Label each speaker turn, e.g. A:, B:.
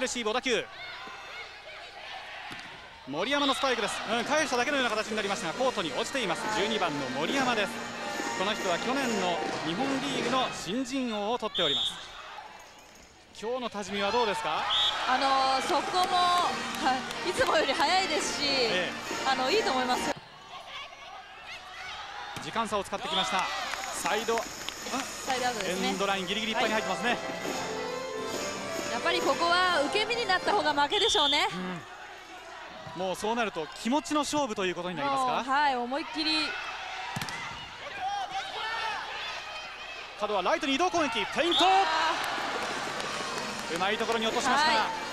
A: レシーブ小田急、森山のスパイクです、返しただけのような形になりましたがコートに落ちています。12番の森山です。この人は去年の日本リーグの新人王を取っております。今日の多治見はどうですか？
B: そこも、いつもより早いですし、いいと思いますよ。
A: 時間差を使ってきました。サイドアウトですね。エンドラインギリギリいっぱいに入ってますね。
B: やっぱりここは受け身になった方が負けでしょうね。
A: もうそうなると気持ちの勝負ということになりますか？
B: はい、思いっきり。
A: 角はライトに移動攻撃、フェイント、うまいところに落としました。